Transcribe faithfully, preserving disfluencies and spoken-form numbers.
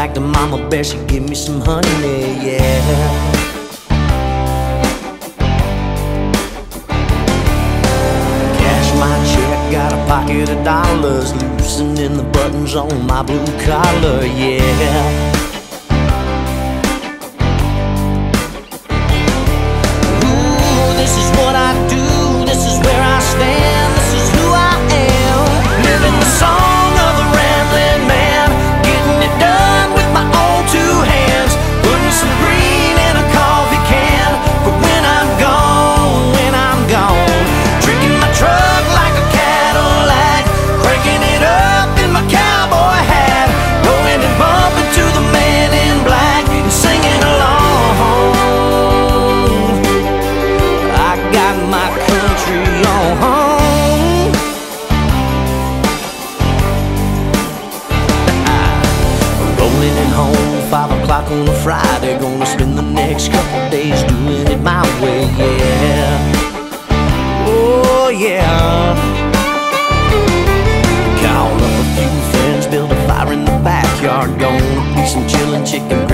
back to Mama Bear, she give me some honey, yeah. Got a pocket of dollars, loosening the buttons on my blue collar, yeah. Ooh, this is what I do, this is where I stand, this is who I am. Living the song of the rambling man, getting it done with my own two hands. Putting some green in a coffee can for when I'm gone, when I'm gone. Drinking my truck like a cranking it up in my cowboy hat, going and bumping to the man in black and singing along. I got my country on. Rolling it home, five o'clock on a Friday. Gonna spend the next couple days doing it my way, yeah. Oh yeah. Call up a few friends, build a fire in the backyard. Gonna be some chillin' chicken